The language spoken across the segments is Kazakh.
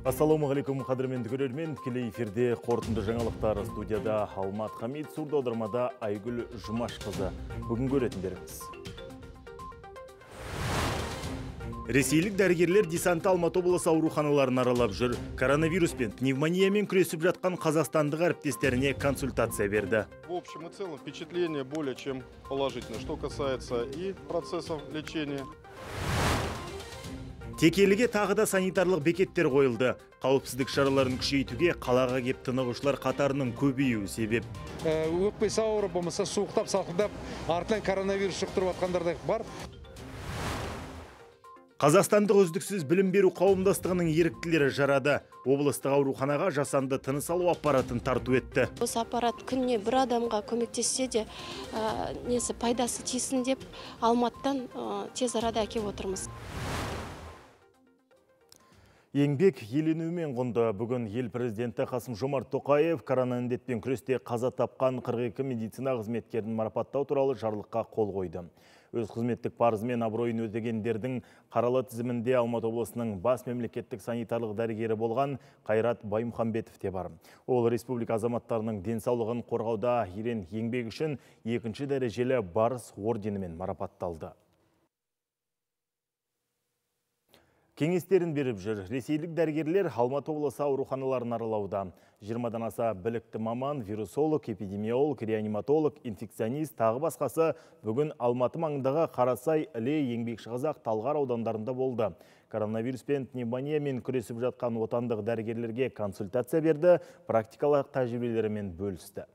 Ассалаумағалейкум, қадірменді көрермен. Тікелей эфирде қорытынды жаңалықтар. Студияда Алмат Хамид, сурда аудармада Айгүл Жұмашқызы. Бүгін көретіндеріңіз. Ресейлік дәрігерлер десанты Алматы облысы ауруханаларын аралап жүр. Коронавирус пен пневмониямен күресіп жатқан қазақстандық әріптестеріне консультация берді. В общем и целом впечатление более чем положительное, что касается и процессов лечения. Текеліге тағы да санитарлық бекеттер қойылды. Қауіпсіздік шараларын күшейтуге қалаға кеп тынығушылар қатарының көбеюі себеп. Өкпесі ауырып, болмаса суықтап, салқындап, артынан коронавирус жұқтырып атқандар да бар. Қазақстандық үздіксіз білім беру қауымдастығының еріктілері жарады. Облыстық ауруханаға жасанды тыныс алу аппаратын тарту етті. Осы аппарат күніне бір адамға көмектессе де, пайдасы тисін деп Алматыдан тез арада әкеп отырмыз. Еңбек еленуімен құнды. Бүгін ел президенті Қасым-Жомарт Тоқаев коронавирустен күресте қаза тапқан 42 медицина қызметкерін марапаттау туралы жарлыққа қол қойды. Өз қызметтік парызымен абыройын өтегендердің қаралы тізімінде Алматы облысының бас мемлекеттік санитарлық дәрігері болған Қайрат Баймұхамбетов те бар. Ол республика азаматтарының денсаулығын қорғауда ерен еңбек үшін 2-ші дәрежелі барыс орденімен марапатталды. Кеңестерін беріп жүр. Ресейлік дәрігерлер Алматы облысы ауруханаларын аралауда. 20-дан аса білікті маман, вирусолог, эпидемиолог, реаниматолог, инфекционист, тағы басқасы бүгін Алматы маңындағы Қарасай, Іле, Еңбекшіқазақ, Талғар аудандарында болды. Коронавирус пен пневмониямен күресіп жатқан отандық дәрігерлерге консультация берді, практикалық тәжірибелерімен бөлісті.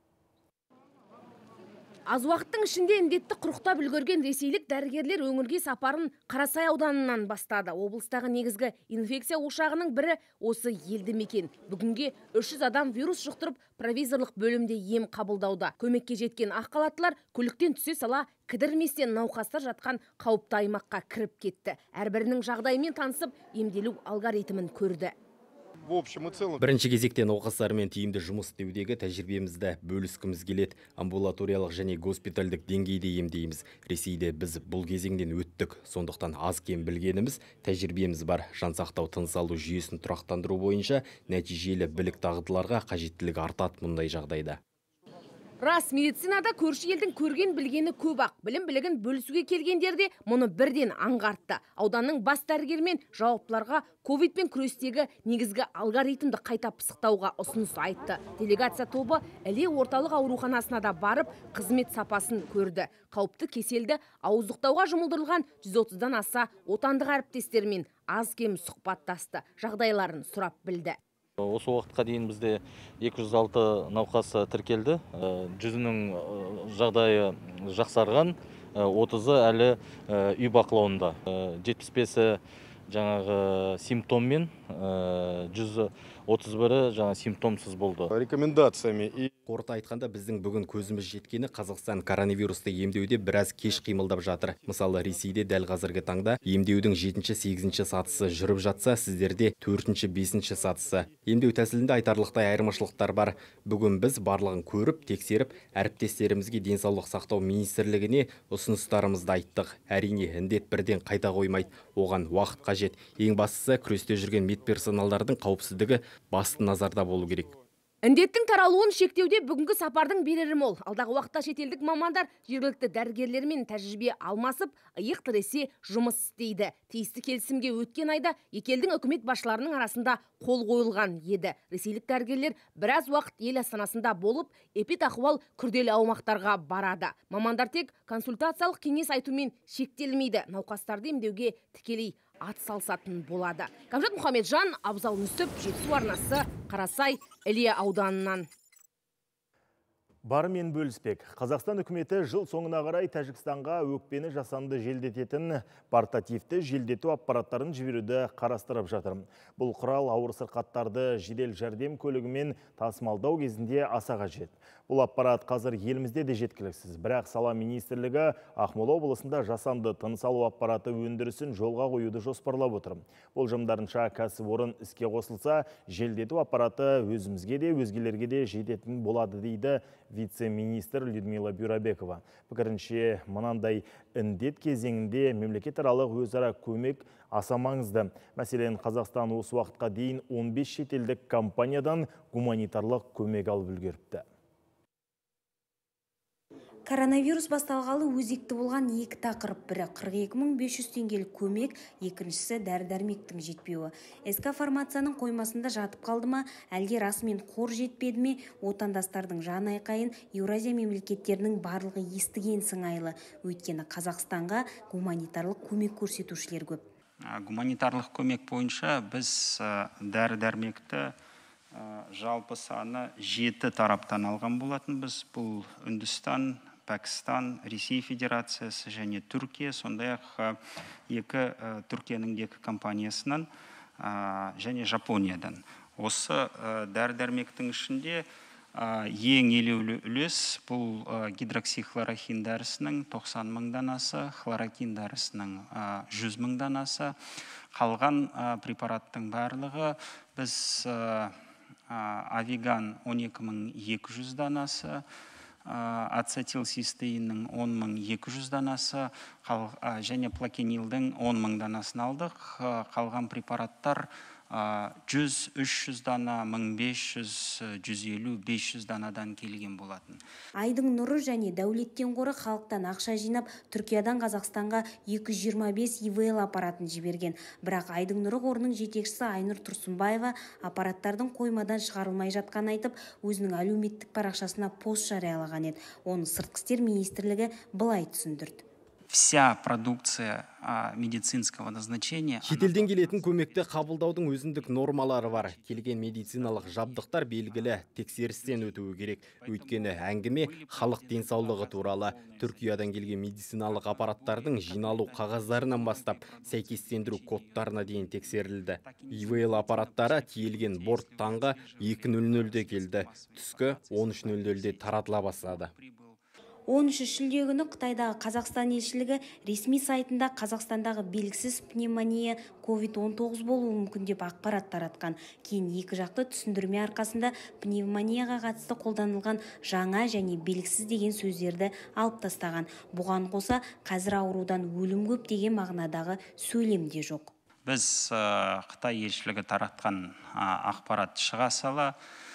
Аз уақыттың ішінде індетті құрықтап үлгерген ресейлік дәрігерлер өңірге сапарын Қарасай ауданынан бастады. Облыстағы негізгі инфекция ошағының бірі осы елді мекен. Бүгінге 300 адам вирус жұқтырып, провизорлық бөлімде ем қабылдауда. Көмекке жеткен ақ халаттылар көліктен түсе сала кідірместен науқастар жатқан қауіпті аймаққа кіріп кетті. Әрбірінің жағдайымен танысып, емделу алгоритмін көрді. Бірінші кезекте науқастармен тиімді жұмыс істеудегі тәжірибемізді бөліскіміз келеді. Амбулаториялық және госпитальдік деңгейде емдейміз. Ресейде біз бұл кезеңден өттік, сондықтан аз кем білгеніміз, тәжірибеміз бар. Жансақтау тыныс алу жүйесін тұрақтандыру бойынша нәтижелі білік дағдыларға қажеттілік артады мұндай жағдайда. Рас, медицинада көрші елдің көрген білгені көп ақ. Білім білігін бөлісуге келгендерде мұны бірден аңғартты. Ауданның бас дәрігермен жауаптыларға ковидпен күрестегі негізгі алгоритмді қайта пысықтауға ұсыныс айтты. Делегация тобы Іле орталық ауруханасына да барып, қызмет сапасын көрді. Қауіпті кеселді ауыздықтауға жұмылдырылған 130-дан аса отандық әріптестермен аз кем сұхбаттасты. Жағдайларын сұрап білді. Осы уақытқа дейін бізде 206 науқас тіркелді. 100-нің жағдайы жақсарған, 30-ы әлі үй бақылауында. 75-і жаңағы симптоммен, 131-і жаңа симптомсыз болды. Рекомендациями Қорыта айтқанда, біздің бүгін көзіміз жеткені Қазақстан коронавирусты емдеуде біраз кеш қимылдап жатыр. Мысалы, Ресейде дәл қазіргі таңда емдеудің 7-8 сатысы жүріп жатса, сіздерде 4-5 сатысы. Емдеу тәсілінде айтарлықтай айырмашылықтар бар. Бүгін біз барлығын көріп, тексеріп, әріптестерімізге денсаулық сақтау министрлігіне ұсыныстарымызды айттық. Әрине, індет бірден қайта қоймайды. Оған уақыт қажет. Ең бастысы, күресте жүрген медперсоналдардың қауіпсіздігі басты назарда болу керек. Індеттің таралуын шектеуде бүгінгі сапардың берері мол. Алдағы уақытта шетелдік мамандар жергілікті дәрігерлермен тәжірибе алмасып, иық тіресе жұмыс істейді. Тиісті келісімге өткен айда екі елдің үкімет басшыларының арасында қол қойылған еді. Ресейлік дәрігерлер біраз уақыт ел астанасында болып, эпидахуал күрделі аумақтарға барады. Мамандар тек консультациялық кеңес айтумен шектелмейді. Науқастарды емдеуге тікелей ат салсатын болады. Кәмшат Мұхамеджан, Абзал Нүсіп, Жетісу арнасы, Қарасай, Іле ауданынан. Барымен бөліспек. Қазақстан үкіметі жыл соңына қарай Тәжікстанға өкпені жасанды желдететін портативті желдету аппараттарын жіберуді қарастырып жатыр. Бұл құрал ауыр сырқаттарды жедел жәрдем көлігімен тасымалдау кезінде аса қажет. Бұл аппарат қазір елімізде де жеткіліксіз. Бірақ сала министрлігі Ақмола облысында жасанды тыныс алу аппараты өндірісін жолға қоюды жоспарлап отыр. Болжамдарынша кәсіпорын іске қосылса, желдету аппараты өзімізге де өзгелерге де жететін болады дейді вице-министр Людмила Бюрабекова. Пікірінше, мынандай індет кезеңінде мемлекетаралық өзара көмек аса маңызды. Мәселен, Қазақстан осы уақытқа дейін 15 шетелдік компаниядан гуманитарлық көмек алып үлгеріпті. Коронавирус басталғалы өзекті болған екі тақырып: бірі 42.500 теңгелік көмек, екіншісі дәрі-дәрмектің жетпеуі. СК Фармацияның қоймасында жатып қалды ма, әлде расымен қор жетпеді ме? Отандастардың жан айқайын Еуразия мемлекеттерінің барлығы естіген сыңайлы. Өйткені Қазақстанға гуманитарлық көмек көрсетушілер көп. Гуманитарлық көмек бойынша біз дәрі-дәрмекті жалпы саны 7 тараптан алған болатын. Біз бұл Үндістан, Пәкістан, Ресей Федерациясы және Түркия, сондай-ақ Түркияның 2 компаниясынан және Жапониядан. Осы дәрі-дәрмектің ішінде ең елеулі үлес бұл гидроксихлорохин дәрісінің 90 мың данасы, хлорокин дәрісінің 100 мың данасы. Қалған препараттың барлығы біз Авиган 12.200 данасы, ацетилцистеиннің 10.200 данасы және плакенилдің 10.000 данасын алдық. Қалған препараттар 100-300 дана, 1500, 150, 500 данадан келген болатын. Айдың нұры және дәулеттен қоры халықтан ақша жинап, Түркиядан Қазақстанға 225 ИВЛ аппаратын жіберген. Бірақ Айдың нұры қорының жетекшісі Айнұр Тұрсынбаева аппараттардың қоймадан шығарылмай жатқан айтып, өзінің әлеуметтік парақшасына пост жариялаған еді. Оны Сыртқы істер министрлігі былай түсіндірді. Вся продукция медицинского назначения. Шетелден келетін көмекті қабылдаудың өзіндік нормалары бар. Келген медициналық жабдықтар белгілі тексерістен өтуі керек. Өйткені әңгіме халық денсаулығы туралы. Түркиядан келген медициналық аппараттардың жиналу қағаздарынан бастап сәйкестендіру кодтарына дейін тексерілді. ИВЛ аппараттары тиелген борт таңғы 2:00-де келді. Түскі 13:00-де таратыла бастады. 13 шілде күні Қытайдағы Қазақстан елшілігі ресми сайтында Қазақстандағы белгісіз пневмония COVID-19 болуы мүмкін деп ақпарат таратқан. Кейін екі жақты түсіндірме арқасында пневмонияға қатысты қолданылған жаңа және белгісіз деген сөздерді алып тастаған. Бұған қоса қазір аурудан өлім көп деген мағынадағы сөйлем де жоқ. Біз Қытай елшілігі таратқан ақпарат шыға сала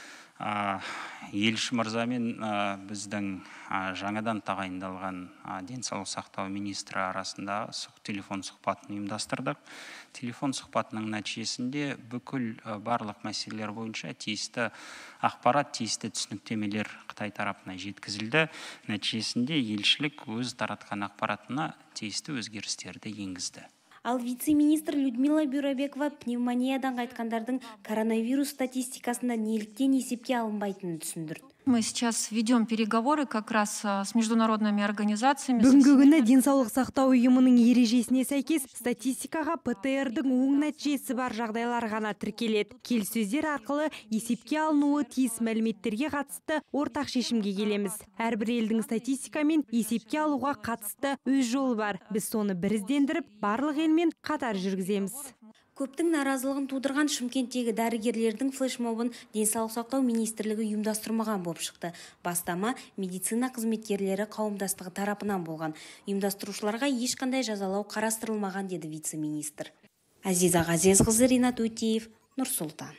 елші мырзамен біздің жаңадан тағайындалған денсаулық сақтау министрі арасында телефон сұхбатын ұйымдастырдық. Телефон сұхбатының нәтижесінде бүкіл барлық мәселелер бойынша тиісті ақпарат, тиісті түсініктемелер Қытай тарапына жеткізілді. Нәтижесінде елшілік өз таратқан ақпаратына тиісті өзгерістерді енгізді. Ал вице-министр Людмила Бюрабекова пневмониядан қайтқандардың коронавирус статистикасында неліктен есепке алынбайтынын түсіндірді. Мы сейчас ведем переговоры как раз с международными организациями. Бүгінгі күні денсаулық сақтау ұйымының ережесіне сәйкес статистикаға ПТР-дің оң нәтижесі бар жағдайлар ғана тіркеледі. Келіссөздер арқылы есепке алынуы тиіс мәліметтерге қатысты ортақ шешімге келеміз. Әрбір елдің статистикамен есепке алуға қатысты өз жолы бар. Біз соны біріздендіріп, барлық елмен қатар жүргіземіз. Көптің наразылығын тудырған Шымкенттегі дәрігерлердің флешмобын денсаулық сақтау министрлігі ұйымдастырмаған болып шықты. Бастама медицина қызметкерлері қауымдастығы тарапынан болған. Ұйымдастырушыларға ешқандай жазалау қарастырылмаған деді вице-министр. Азиза Ғазезқызы, Ринат Өтеев, Нұр-Сұлтан.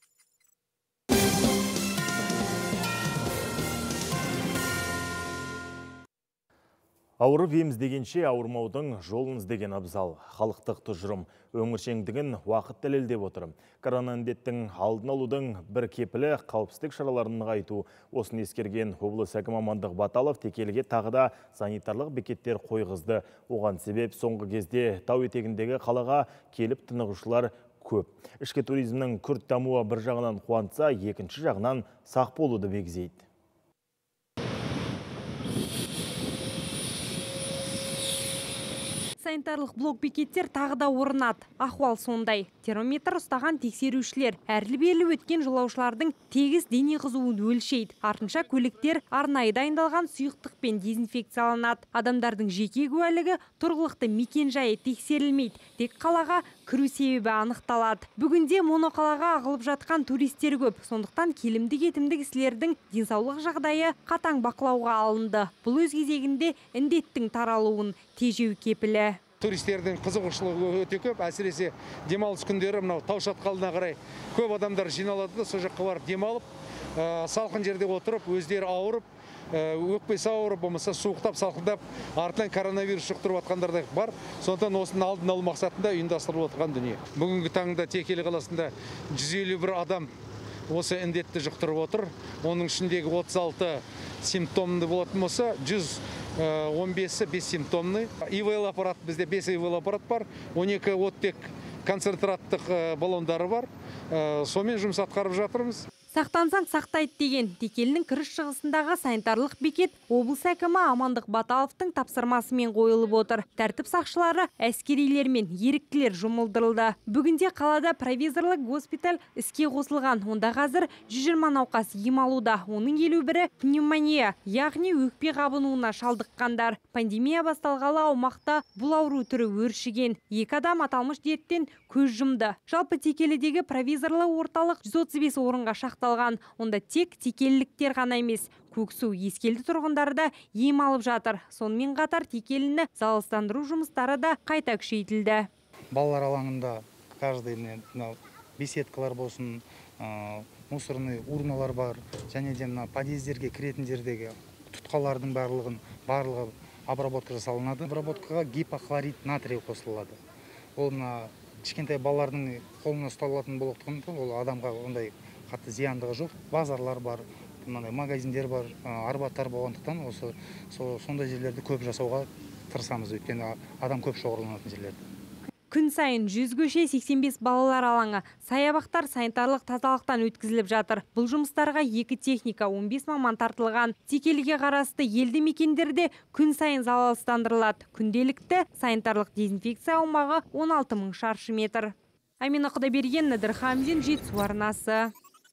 Ауырып еміз дегенше ауырмаудың жолын іздеген абзал. Халықтық тұжырым өңіршеңдігін уақыт дәлелдеп отыр. Коронавирустың алдын алудың бір кепілі қауіпсіздік шараларын нығайту. Осыны ескерген облыс әкімі Амандық Баталов Текеліге тағы да санитарлық бекеттер қойғызды. Оған себеп соңғы кезде тау етегіндегі қалаға келіп тынығушылар көп. Ішкі туризмнің күрт дамуы бір жағынан қуантса, екінші жағынан сақ болуды мегзейді. Санитарлық блок-бекеттер тағы да орнады. Ахуал сондай. Термометр ұстаған тексерушілер әрлі-берлі өткен жолаушылардың тегіс дене қызуын өлшейді. Артынша көліктер арнайы дайындалған сұйықтықпен дезинфекцияланады. Адамдардың жеке куәлігі, тұрғылықты мекен-жайы тексерілмейді. Тек қалаға кіру себебі анықталады. Бүгінде моноқалаға ағылып жатқан туристер көп. Сондықтан келімді кетімді кісілердің денсаулық жағдайы қатаң бақылауға алынды. Бұл өз кезегінде індеттің таралуын тежеу кепілі. Туристердің қызығушылығы өте көп, әсіресе демалыс күндері мынау тау шатқалына қарай көп адамдар жиналады да, сол жаққа барып демалып, салқын жерде отырып, өздері ауырып, өкпесі ауырып, болмаса суықтап, салқындап, артынан коронавирус жұқтырып жатқандар да бар. Сондықтан осының алдын алу мақсатында ұйымдастырылып отырған дүние. Бүгінгі таңда Текелі қаласында 151 адам осы індетті жұқтырып отыр. Оның ішіндегі 36 симптомды болатын болса, 115-і бессимптомный. ИВЛ аппарат, бізде 5 ИВЛ аппарат бар, 12 оттек концентраттық баллондары бар. Сонымен жұмыс атқарып жатырмыз. Сақтансаң сақтайды деген Текелінің кіріс шығысындағы санитарлық бекет облыс әкімі Амандық Баталовтың тапсырмасымен қойылып отыр. Тәртіп сақшылары, әскерилер мен еріктілер жұмылдырылды. Бүгінде қалада провизорлық госпиталь іске қосылған. Онда қазір 120 науқас ем алуда. Оның 51-і пневмония, яғни өкпе қабынуына шалдыққандар. Пандемия басталғалы аумақта бұл ауру түрі өршіген. 2 адам аталмыш дерттен көз жұмды. Жалпы Текелідегі провизорлы орталық 135 орынға шақталған. Онда тек текеліліктер ғана емес, Көксу ескелді тұрғындары да ем алып жатыр. Сонымен қатар Текеліні залалсыздандыру жұмыстары да қайта күшейтілді. Балалар алаңында каждый беседкалар болсын, мусорный урналар бар, және де подъездерге кіретін жердегі тұтқалардың барлығы обработка жасалынады. Обработкаға гипохлорид натрий қосылады. Ол кішкентай балалардың қолына ұсталатын болғандықтан ол адамға ондай қатты зияндығы жоқ. Базарлар бар, магазиндер бар, арбаттар болғандықтан сондай жерлерді көп жасауға тырысамыз, өйткені адам көп шоғырланатын жерлерді. Күн сайын 100 көше 85 балалар алаңы, саябақтар санитарлық тазалықтан өткізіліп жатыр. Бұл жұмыстарға 2 техника, 15 маман тартылған. Текеліге қарасты елді мекендерде күн сайын залалсыздандырылады. Күнделікті санитарлық дезинфекция аумағы 16 000 шаршы метр. Амина Құдайберген, Надыр Хамзин, Жетісу арнасы.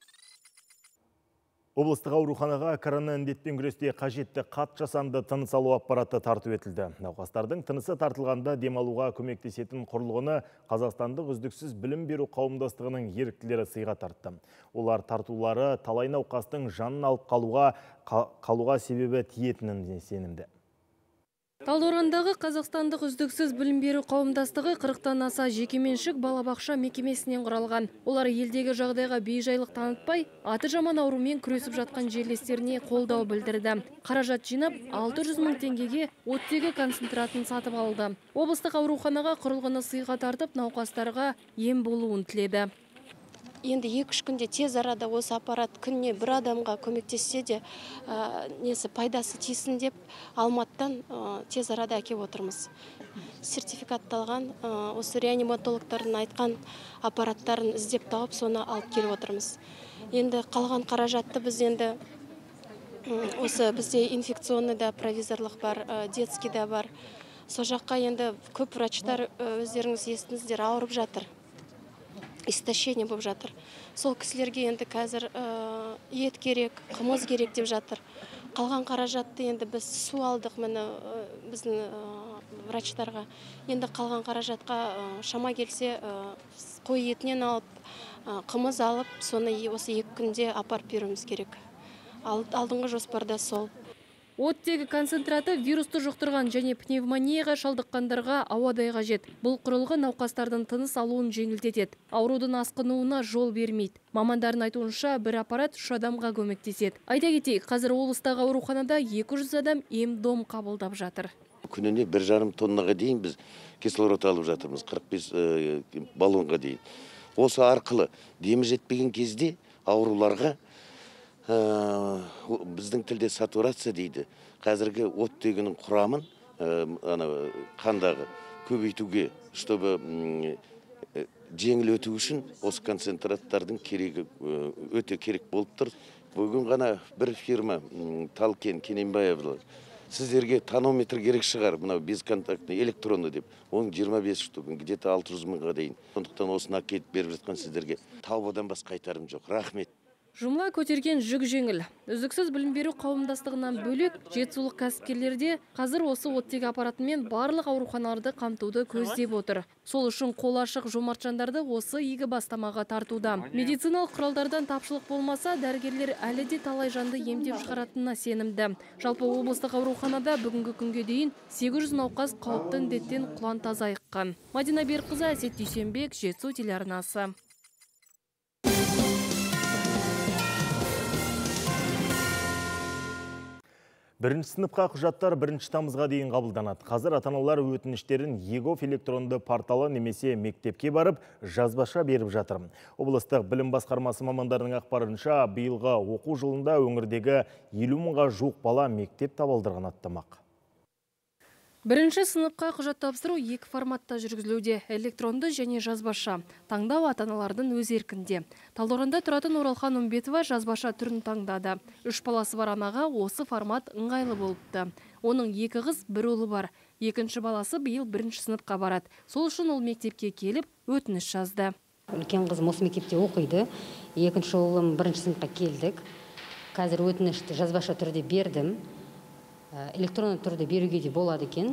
Облыстық ауруханаға корона індетпен күресте қажетті қат жасанды тыныс алу аппараты тарту етілді. Науқастардың тынысы тартылғанда демалуға көмектесетін құрылғыны Қазақстандық үздіксіз білім беру қауымдастығының еріктілері сыйға тартты. Олар тартулары талай науқастың жанын алып қалуға себебі тиетініне сенімді. Талдықорғандағы Қазақстандық үздіксіз білім беру қауымдастығы 40-тан аса жекеменшік балабақша мекемесінен құралған. Олар елдегі жағдайға бейжайлық танытпай, аты жаман аурумен күресіп жатқан жерлестеріне қолдау білдірді. Қаражат жинап, 600 000 теңгеге оттегі концентратын сатып алды. Облыстық ауруханаға құрылғыны сыйға тартып, науқастарға ем болуын тіледі. Енді 2-3 күнде тез арада осы аппарат күніне 1 адамға көмектессе де пайдасы тиісін деп Алматыдан тез арада әкеп отырмыз. Сертификатталған осы реаниматологтардың айтқан аппараттарын іздеп тауып, соны алып келіп отырмыз. Енді қалған қаражатты біз енді осы бізде инфекционный да провизорлық бар, детский да бар. Сол жаққа енді көп врачтар өздеріңіз естіңіздер ауырып жатыр. Истощение болып жатыр. Сол кісілерге енді қазір ет керек, қымыз керек деп жатыр. Қалған қаражатты енді біз су алдық міне біздің врачтарға. Енді қалған қаражатқа шама келсе қой етінен алып, қымыз алып, соны осы 2 күнде апарып беруіміз керек. Алдыңғы жоспарда сол. Оттегі концентраты вирусты жұқтырған және пневмонияға шалдыққандарға ауадай қажет. Бұл құрылғы науқастардың тыныс алуын жеңілдетеді. Аурудың асқынуына жол бермейді. Мамандардың айтуынша бір аппарат 3 адамға көмектеседі. Айта кетейік, қазір облыстағы ауруханада 200 адам ем-дом қабылдап жатыр. Күніне 1,5 тоннаға дейін біз кислород алып жатырмыз, 45 баллонға дейін. Осы арқылы демі жетпеген кезде ауруларға біздің тілде сатурация дейді. Қазіргі оттегінің құрамын қандағы көбейтуге, чтобы жеңіл өту үшін осы концентраттардың керегі өте керек болып тұр. Бүгін ғана бір фирма Талкен Кененбаевлар сіздерге тонометр керек шығар, мынау безконтактный электронды деп. Оның 25 штук, где-то 600 000-ға дейін. Сондықтан осыны әкеліп беріп жатқан сіздерге таубадан басқа айтарым жоқ. Рахмет. Жұмла көтерген жүк жеңіл. Үздіксіз білім беру қауымдастығынан бөлек, жетісулық кәсіпкерлерде қазір осы оттегі аппаратымен барлық ауруханаларды қамтуды көздеп отыр. Сол үшін қол ашық жомарт жандарды осы игі бастамаға тартуда. Медициналық құралдардан тапшылық болмаса, дәрігерлер әлі де талай жанды емдеп шығаратынына сенімді. Жалпы облыстық ауруханада бүгінгі күнге дейін 800 науқас қауіпті індеттен құлан таза айыққан. Мадина Берікқызы, Әсет Дүйсенбек, Жетісу телеарнасы. Бірінші сыныпқа құжаттар 1 тамызға дейін қабылданады. Қазір ата-аналар өтініштерін ЕГОВ электронды порталы немесе мектепке барып жазбаша беріп жатыр. Облыстық білім басқармасы мамандарының ақпарынша, биылғы оқу жылында өңірдегі 50 мыңға жуық бала мектеп табалдырығын аттамақ. Бірінші сыныпқа құжат тапсыру 2 форматта жүргізілуде: электронды және жазбаша. Таңдау ата-аналардың өз еркінде. Талдықорғанда тұратын Оралхан Умбетова жазбаша түрін таңдады. 3 баласы бар анаға осы формат ыңғайлы болыпты. Оның 2 қыз, 1 ұлы бар. Екінші баласы биыл 1 сыныпқа барады. Сол үшін ол мектепке келіп өтініш жазды. Үлкен қызым осы мектепте оқиды. Екінші ұлым 1 сыныпқа келдік. Қазір өтінішті жазбаша түрде бердім. Электронды түрде беруге де болады екен.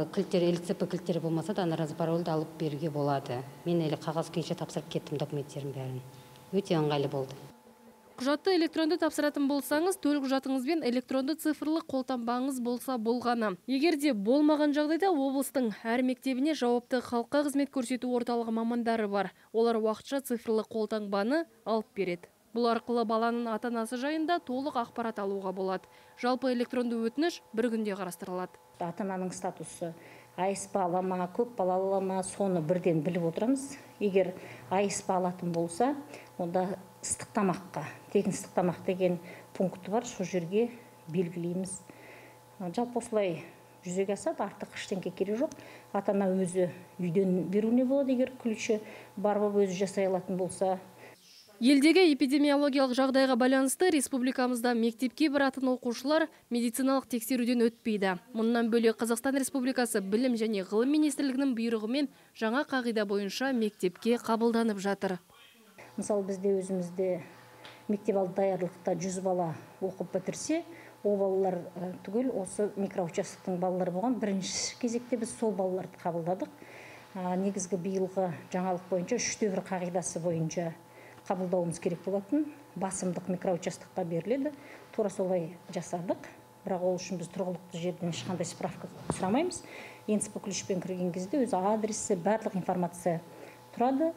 ЛЦП кілттері болмаса да наразы парольді алып беруге болады. Мен әлі қағаз күйінше тапсырып кеттім документтерін бәрін. Өте ыңғайлы болды. Құжатты электронды тапсыратын болсаңыз, төл құжатыңызбен электронды цифрлы қолтаңбаңыз болса болғаны. Егер де болмаған жағдайда облыстың әр мектебіне жауапты халыққа қызмет көрсету орталығы мамандары бар. Олар уақытша цифрлы қолтаңбаны алып береді. Бұл арқылы баланың ата-анасы жайында толық ақпарат алуға болады. Жалпы электронды өтініш 1 күнде қарастырылады. Ата-ананың статусы АСП ала ма, көп балалы ма, соны бірден біліп отырамыз. Егер АСП алатын болса, онда ыстық тамаққа, тегін ыстық тамақ деген пункті бар, сол жерге белгілейміз. Жалпы осылай жүзеге асады, артық ештеңе керек жоқ. Ата-ана өзі үйден беруіне болады, егер ключі бар болып өзі жасай алатын болса. Елдегі эпидемиологиялық жағдайға байланысты республикамызда мектепке баратын оқушылар медициналық тексеруден өтпейді. Мұнан бөлек Қазақстан Республикасы білім және ғылым министрлігінің бұйрығымен жаңа қағида бойынша мектепке қабылданып жатыр. Мысалы, бізде өзімізде мектеп алды даярлықта 100 бала оқып бітірсе, ол балалар түгел осы микроучастоктың балалары болған. Бірінші кезекте біз сол балаларды қабылдадық. Негізгі биылғы жаңалық бойынша 3-те 1 қағидасы бойынша қабылдауымыз керек болатын. Басымдық микроучастокқа беріледі. Тура солай жасадық. Бірақ ол үшін біз тұрғылықты жерден ешқандай справка сұрамаймыз. ЕНСП ключпен кірген кезде өз адресі, барлық информация тұрады.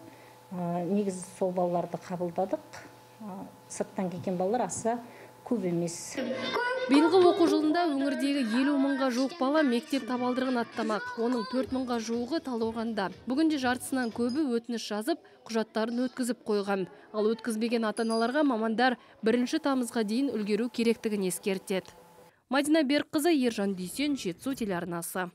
Негізі сол балаларды қабылдадық. Сырттан келген балалар аса көп емес. Биылғы оқу жылында өңірдегі 50 мыңға жуық бала мектеп табалдырығын аттамақ. Оның 4 мыңға жуығы Талдықорғанда. Бүгінде жартысынан көбі өтініш жазып, құжаттарын өткізіп қойған. Ал өткізбеген ата-аналарға мамандар 1 тамызға дейін үлгеру керектігін ескертеді. Мадина Берікқызы, Ержан Дүйсен, Жетісу телеарнасы.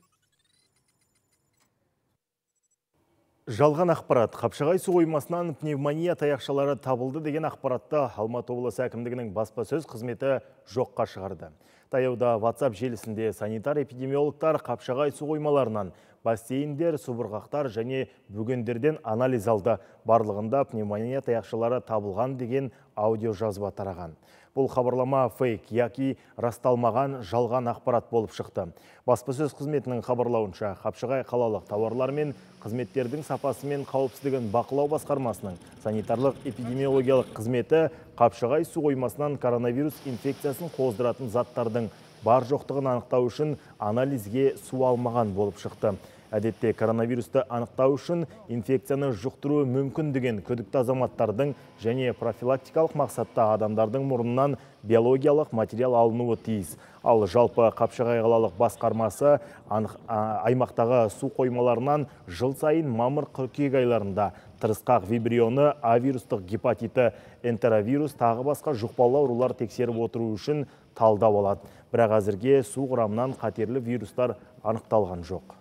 Жалған ақпарат. Қапшағай су қоймасынан пневмония таяқшалары табылды деген ақпаратты Алматы облысы әкімдігінің баспасөз қызметі жоққа шығарды. Таяуда WhatsApp желісінде санитар-эпидемиологтар Қапшағай су қоймаларынан бассейндер, субұрғақтар және бөгендерден анализ алды. Барлығында пневмония таяқшалары табылған деген аудио жазба тараған. Бұл хабарлама фейк яки расталмаған жалған ақпарат болып шықты. Баспасөз қызметінің хабарлауынша, Қапшағай қалалық тауарлар мен қызметтердің сапасы мен қауіпсіздігін бақылау басқармасының санитарлық эпидемиологиялық қызметі Қапшағай су қоймасынан коронавирус инфекциясын қоздыратын заттардың бар жоқтығын анықтау үшін анализге су алмаған болып шықты. Әдетте коронавирусты анықтау үшін инфекцияны жұқтыруы мүмкін деген күдікті азаматтардың және профилактикалық мақсатта адамдардың мұрнынан биологиялық материал алынуы тиіс. Ал жалпы Қапшағай қалалық басқармасы аймақтағы су қоймаларынан жыл сайын мамыр-қыркүйек айларында тырысқақ вибрионы, авирустық гепатиті, энтеровирус тағы басқа жұқпалы аурулар тексеріп отыру үшін талдау алады. Бірақ әзірге су құрамынан қатерлі вирустар анықталған жоқ.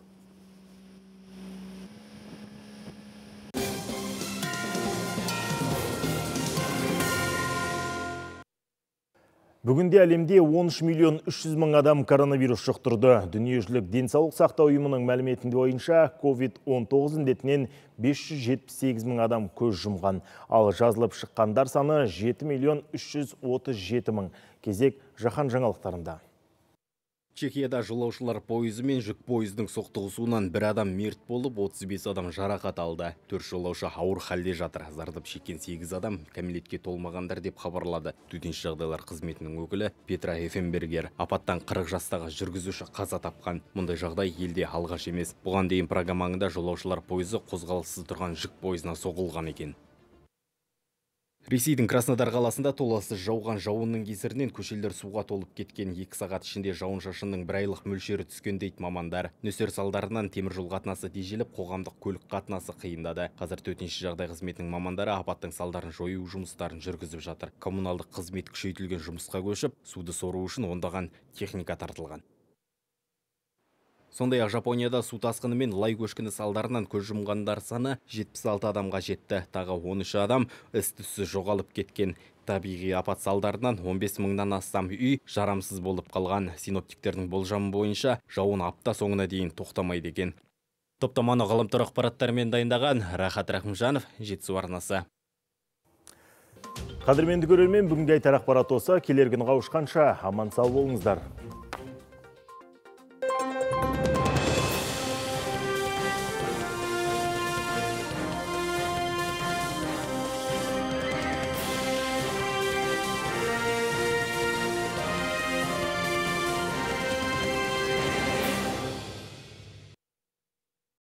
Бүгінде әлемде 13 миллион 300 мың адам коронавирус жұқтырды. Дүниежүзілік денсаулық сақтау ұйымының мәліметінде бойынша COVID-19 індетінен 578 мың адам көз жұмған. Ал жазылып шыққандар саны 7 миллион 337 мың. Кезек жаһан жаңалықтарында. Чехияда жолаушылар пойызы мен жүк пойыздың соқтығысуынан бір адам мерт болып, 35 адам жарақат алды. 4 жолаушы ауыр халде жатыр. Зардап шеккен 8 адам кәмелетке толмағандар деп хабарлады. Төтенше жағдайлар қызметінің өкілі Петра Эфенбергер. Апаттан 40 жастағы жүргізуші қаза тапқан. Мұндай жағдай елде алғаш емес. Бұған дейін Прага маңында жолаушылар пойызы қозғалыссыз тұрған жүк пойызына соғылған екен. Ресейдің Краснодар қаласында толассыз жауған жауынның кесірінен көшелер суға толып кеткен. 2 сағат ішінде жауын-шашынның 1 айлық мөлшері түскен дейді мамандар. Нөсер салдарынан теміржол қатынасы тежеліп, қоғамдық көлік қатынасы қиындады. Қазір төтенше жағдай қызметінің мамандары апаттың салдарын жою жұмыстарын жүргізіп жатыр. Коммуналдық қызмет күшейтілген жұмысқа көшіп, суды сору үшін ондаған техника тартылған. Сондай-ақ Жапонияда су тасқыны мен лай көшкіні салдарынан көз жұмғандар саны 76 адамға жетті. Тағы 13 адам із-түзсіз жоғалып кеткен. Табиғи апат салдарынан 15 мыңнан астам үй жарамсыз болып қалған. Синоптиктердің болжамы бойынша жауын апта соңына дейін тоқтамайды екен. Топтаманы ғаламтор ақпараттармен дайындаған Рахат Рахымжанов, Жетісу арнасы. Қадірменді көрермен, бүгінгі айтар ақпарат осы. Келер күні қауышқанша аман сау болыңыздар.